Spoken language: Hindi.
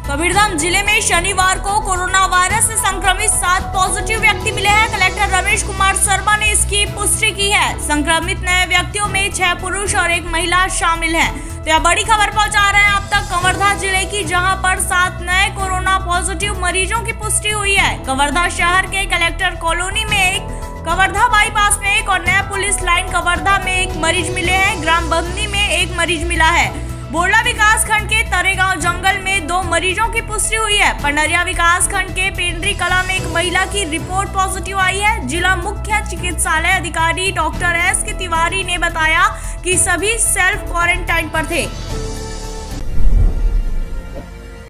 कबीरधाम जिले में शनिवार को कोरोना वायरस से संक्रमित 7 पॉजिटिव व्यक्ति मिले हैं। कलेक्टर रमेश कुमार शर्मा ने इसकी पुष्टि की है। संक्रमित नए व्यक्तियों में 6 पुरुष और 1 महिला शामिल हैं। तो यह बड़ी खबर पहुंचा रहे हैं आप तक कवर्धा जिले की, जहां पर 7 नए कोरोना पॉजिटिव मरीजों की पुष्टि हुई है। कवर्धा शहर के कलेक्टर कॉलोनी में एक, कवर्धा बाईपास में एक और नया पुलिस लाइन कवर्धा में 1 मरीज मिले हैं। ग्राम बंदनी में 1 मरीज मिला है। बोरला विकास खंड के तरेगांव जंगल में 2 मरीजों की पुष्टि हुई है। पंडरिया विकास खंड के पेंड्री कला में 1 महिला की रिपोर्ट पॉजिटिव आई है। जिला मुख्य चिकित्सालय अधिकारी डॉक्टर एस के तिवारी ने बताया कि सभी सेल्फ क्वारंटाइन पर थे।